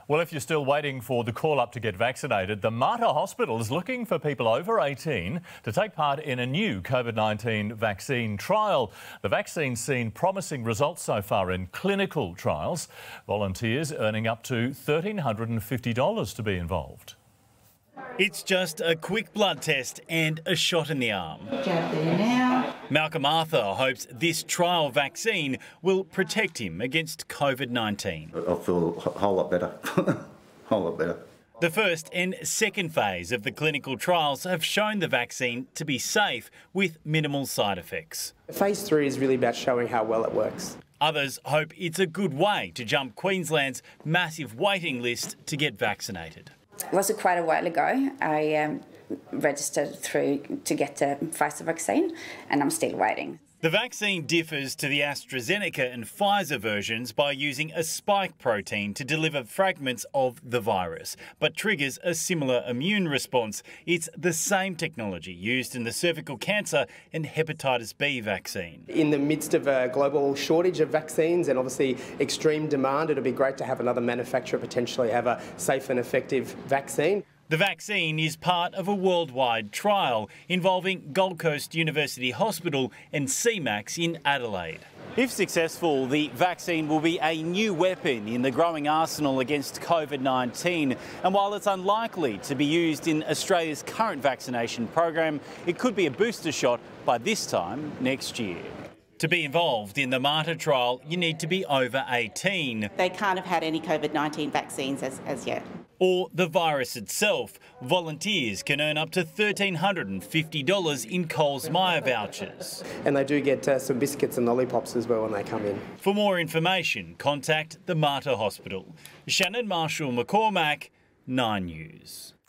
Well, if you're still waiting for the call up to get vaccinated, the Mater Hospital is looking for people over 18 to take part in a new COVID-19 vaccine trial. The vaccine's seen promising results so far in clinical trials, volunteers earning up to $1,350 to be involved. It's just a quick blood test and a shot in the arm. Jab there now. Malcolm Arthur hopes this trial vaccine will protect him against COVID-19. I feel a whole lot better, whole lot better. The first and second phase of the clinical trials have shown the vaccine to be safe with minimal side effects. Phase 3 is really about showing how well it works. Others hope it's a good way to jump Queensland's massive waiting list to get vaccinated. It was quite a while ago. I registered through to get the Pfizer vaccine, and I'm still waiting. The vaccine differs to the AstraZeneca and Pfizer versions by using a spike protein to deliver fragments of the virus, but triggers a similar immune response. It's the same technology used in the cervical cancer and hepatitis B vaccine. In the midst of a global shortage of vaccines and obviously extreme demand, it'll be great to have another manufacturer potentially have a safe and effective vaccine. The vaccine is part of a worldwide trial involving Gold Coast University Hospital and CMAX in Adelaide. If successful, the vaccine will be a new weapon in the growing arsenal against COVID-19. And while it's unlikely to be used in Australia's current vaccination program, it could be a booster shot by this time next year. To be involved in the Mater trial, you need to be over 18. They can't have had any COVID-19 vaccines as yet. Or the virus itself. Volunteers can earn up to $1,350 in Coles Myer vouchers. And they do get some biscuits and lollipops as well when they come in. For more information, contact the Mater Hospital. Shannon Marshall-McCormack, 9 News.